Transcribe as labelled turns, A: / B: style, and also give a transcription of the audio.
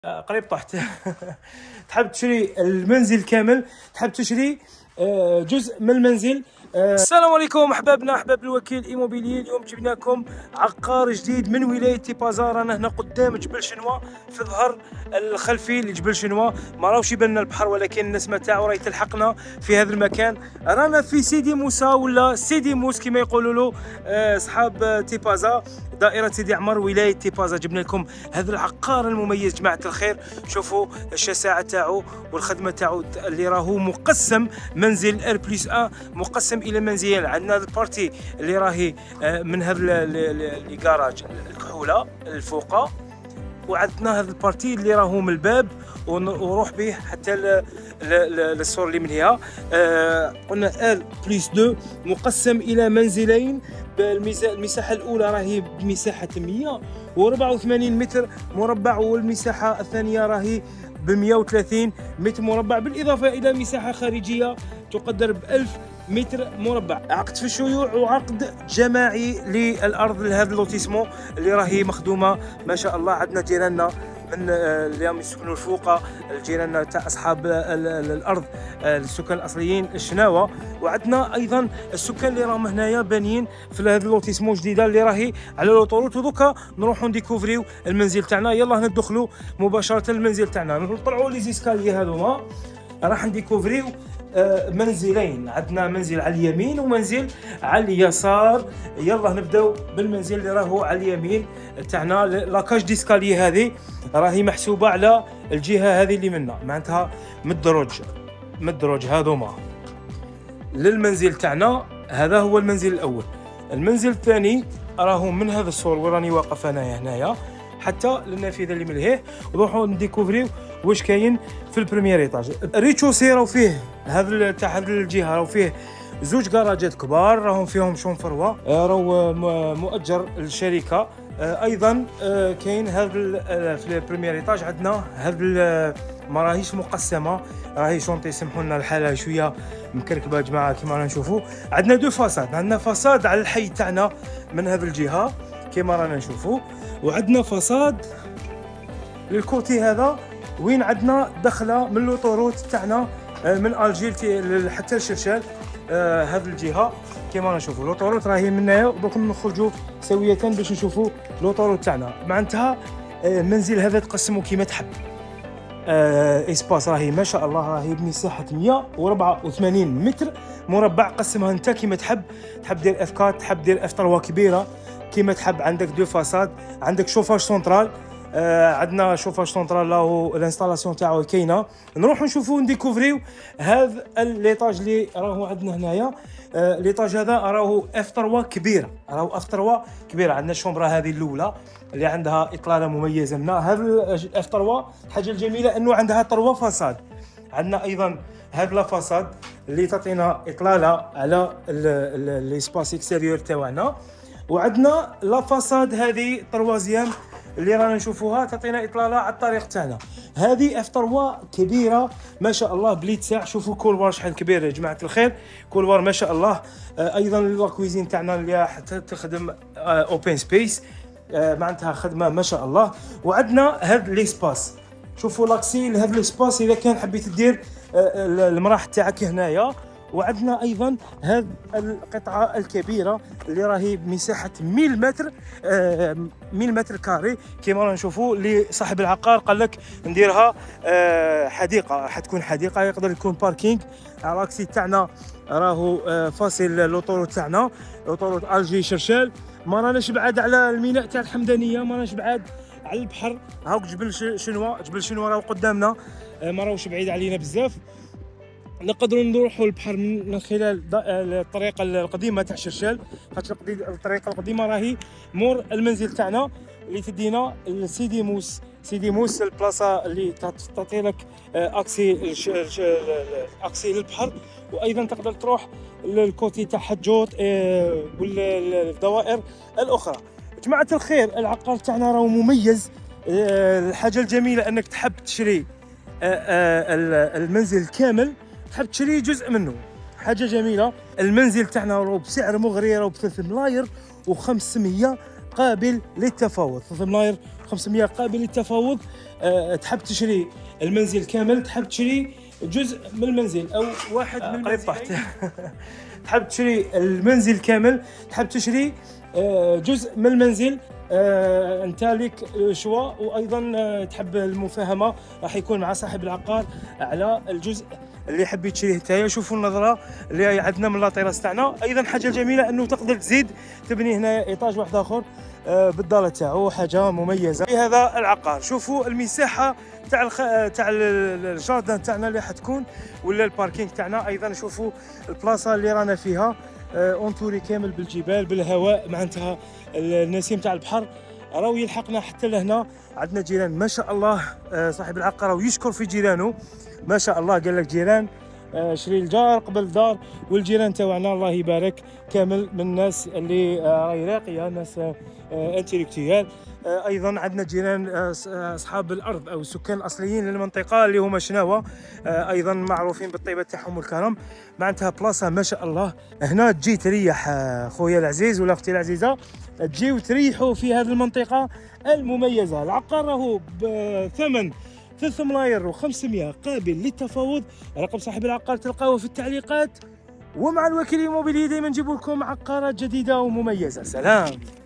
A: قريب طحت. تحب تشري المنزل كامل، تحب تشري جزء من المنزل. السلام عليكم احبابنا احباب الوكيل ايموبيلي. اليوم جبنا لكم عقار جديد من ولايه تيبازا. رانا هنا قدام جبل شنوا في الظهر الخلفي لجبل شنوا. ما راهوش يبان لنا البحر ولكن النسمه تاعو راهي تلحقنا في هذا المكان. رانا في سيدي موسى ولا سيدي موس كما يقولوا له اصحاب تيبازا، دائرة سيدي عمر ولاية تيبازا. جبنا لكم هذا العقار المميز جماعة الخير. شوفوا الشساعة تاعو والخدمة تاعو اللي راهو مقسم منزل ار بلس 1 مقسم الى منزلين. عندنا البارتي اللي راهي من هذا الكراج الكحولة الفوقة، وعندنا هذا البارتي اللي راهو من الباب وروح به حتى للسور اللي من هنا. قلنا ال بلس 2 مقسم الى منزلين. المساحه الاولى راهي بمساحه 184 متر مربع، والمساحه الثانيه راهي ب 130 متر مربع، بالاضافه الى مساحه خارجيه تقدر ب 1000 متر مربع. عقد في الشيوع وعقد جماعي للارض لهذا اللوتيسمون اللي راهي مخدومه ما شاء الله. عندنا جيراننا من اللي راهم يسكنوا الفوقه، الجيران تاع اصحاب الارض السكان الاصليين الشناوه، وعندنا ايضا السكان اللي راهم هنايا بانيين في هذا اللوتيسمون جديده اللي راهي على لوطوروت. ودوكا نروحوا نديكوفريو المنزل تاعنا. يلا ندخلوا مباشره المنزل تاعنا، نطلعوا لي زيسكالي هذوما راح نديكوفريو منزلين. عندنا منزل على اليمين ومنزل على اليسار. يلا نبداو بالمنزل اللي راهو على اليمين تاعنا. لاكاج ديسكالي هذه راهي محسوبه على الجهه هذه اللي منا، معناتها مدرج هذوما للمنزل تاعنا. هذا هو المنزل الاول. المنزل الثاني راهو من هذا السور وين راني واقف انايا هنايا حتى للنافذه اللي ملهيه. نروحوا نديكوفريو واش كاين في البريمير ايطاج. الريتشوسي راهو فيه هذا تاع هذه الجهه راهو فيه زوج كراجات كبار راهم فيهم شونفروا، راهو مؤجر للشركه. ايضا كاين هذا في البريمير ايطاج عندنا هذا ما راهيش مقسمه، راهي شونطي سمحوا لنا الحاله شويه مكركبه يا جماعه. كما رانا نشوفوا عندنا دو فاساد، عندنا فاساد على الحي تاعنا من هذه الجهه كما رانا نشوفوا، وعندنا فاساد للكوتي هذا وين عندنا دخله من لوطوروت تاعنا من الجيل حتى الشرشال. هذه الجهه كما نشوفوا لوطوروت راهي من هنايا، ودوك نخرجوا سويه باش نشوفوا لوطوروت تاعنا. معناتها المنزل هذا تقسموا كيما تحب. اسباس راهي ما شاء الله راهي بمساحه 184 متر مربع. قسمها انت كيما تحب، تحب دير اف 4 تحب دير اف 3 كبيره كيما تحب. عندك دو فاساد، عندك شوفاج سنترال. عندنا شوفاج سنترال راهو الانستالاسيون تاعو كاينه. نروحوا نشوفوا نديكوفريو هذا ليطاج اللي راهو عندنا هنايا. ليطاج هذا راهو اف 3 كبيره، راهو اف 3 كبيره. عندنا الشومبره هذه الاولى اللي عندها اطلاله مميزه منها. هذا الاف 3 الحاجه الجميله انه عندها 3 فاساد. عندنا ايضا هذا لا فاساد اللي تعطينا اطلاله على ليسباس اكستيريور تاعنا، وعندنا لا فاساد هذه تروازيام اللي رانا نشوفوها تعطينا اطلاله على الطريق تاعنا. هذه اف 3 كبيره ما شاء الله بليتساع. شوفوا كولوار شحال كبير يا جماعه الخير، كولوار ما شاء الله. ايضا لاكويزين تاعنا اللي حتى تخدم اوبن سبيس، معناتها خدمه ما شاء الله. وعندنا هذا ليسباس، شوفوا لاكسي لهذا ليسباس اذا كان حبيت دير المراح تاعك هنايا. وعندنا ايضا هذه القطعه الكبيره اللي راهي بمساحه 1000 متر 1000 متر كاري كما رانا نشوفوا. اللي صاحب العقار قال لك نديرها حديقه، حتكون حديقه يقدر يكون باركينغ. على الراكسي تاعنا راهو فاصل لوطوروت تاعنا، لوطوروت الجي شرشال. ما راناش بعاد على الميناء تاع الحمدانيه، ما راناش بعاد على البحر. هاوك جبل شنوا، جبل شنوا راهو قدامنا، ما راهوش بعيد علينا بزاف. نقدروا نروحوا البحر من خلال الطريقه القديمه تاع شرشال، خاطر الطريقه القديمه راهي مور المنزل تاعنا اللي تدينا لسيدي موس. سيدي موس البلاصه اللي تعطي لك اكسي للبحر، وايضا تقدر تروح للكوتي تاع حجوط والدوائر الاخرى. جماعه الخير العقار تاعنا راهو مميز. الحاجه الجميله انك تحب تشري المنزل كامل، تحب تشري جزء منه، حاجه جميله. المنزل تاعنا راهو بسعر مغري، راهو ب 3 ملاير و500 قابل للتفاوض. 3 ملاير 500 قابل للتفاوض. تحب تشري المنزل كامل، تحب تشري جزء من المنزل او واحد من المنزلين تحب تشري المنزل كامل، تحب تشري جزء من المنزل، انت لك شوا. وايضا تحب المفاهمه راح يكون مع صاحب العقار على الجزء اللي يحب يشريه نتايا. شوفوا النظره اللي عندنا من لاطيراس تاعنا. ايضا حاجه جميله انه تقدر تزيد تبني هنا ايطاج واحد اخر بالدار تاعو، حاجه مميزه في هذا العقار. شوفوا المساحه تاع الجاردن تاعنا اللي حتكون ولا الباركينغ تاعنا. ايضا شوفوا البلاصه اللي رانا فيها اونتوري كامل بالجبال بالهواء، معناتها النسيم تاع البحر راهو يلحقنا حتى لهنا. عندنا جيران ما شاء الله. صاحب العقار راهو يشكر في جيرانه ما شاء الله، قال لك جيران شري الجار قبل الدار. والجيران تاعنا الله يبارك كامل من الناس اللي راهي راقيه، ناس انتلكتويال. ايضا عندنا جيران اصحاب الارض او السكان الاصليين للمنطقه اللي هما شناوه، ايضا معروفين بالطيبه تاعهم والكرم. معناتها بلاصه ما شاء الله. هنا تجي تريح خويا العزيز ولا اختي العزيزه، تجيو تريحوا في هذه المنطقه المميزه. العقار راهو بثمن 3 ملاير و500 قابل للتفاوض. رقم صاحب العقار تلقاوه في التعليقات. ومع الوكيل الإيموبيلي دائما نجيب لكم عقارات جديده ومميزه. سلام.